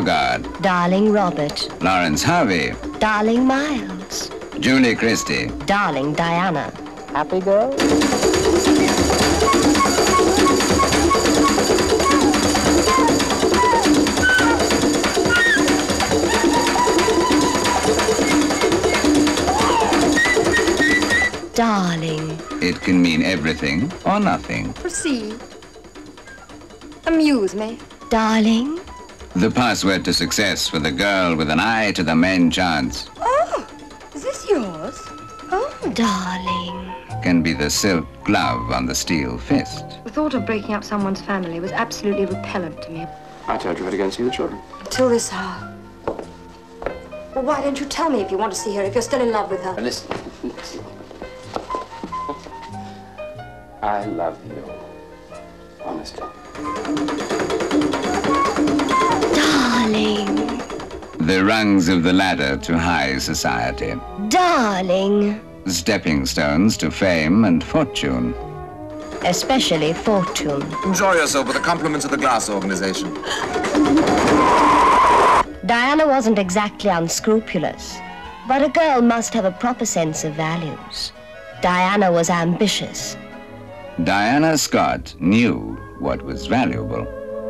Bogart. Darling Robert. Lawrence Harvey. Darling Miles. Julie Christie. Darling Diana. Happy girl? Darling. It can mean everything or nothing. Proceed. Amuse me. Darling. The password to success for the girl with an eye to the main chance Oh, is this yours? Oh. Darling. can be the silk glove on the steel fist. The thought of breaking up someone's family was absolutely repellent to me. I told you I'd go and see the children. Until this hour. Well, why don't you tell me if you want to see her, if you're still in love with her? Listen. I love you. Honestly. Darling. The rungs of the ladder to high society. Darling. Stepping stones to fame and fortune. Especially fortune. Enjoy yourself with the compliments of the Glass Organization. Diana wasn't exactly unscrupulous, but a girl must have a proper sense of values. Diana was ambitious. Diana Scott knew what was valuable.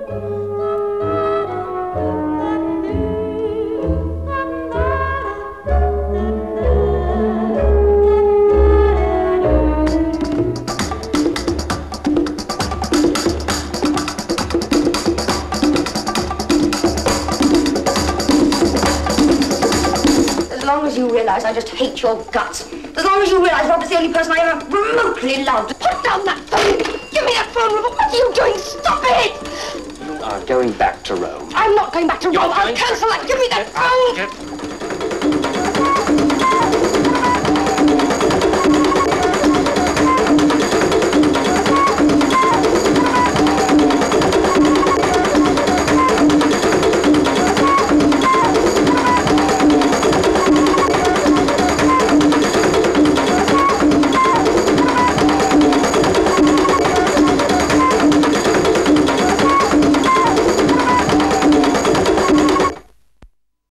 As long as you realize I just hate your guts. As long as you realize Robert's the only person I ever remotely loved. Put down that phone! Give me that phone, Robert! What are you doing? Stop it! You are going back to Rome. I'm not going back to You're Rome. I'll going cancel that. Give me that phone!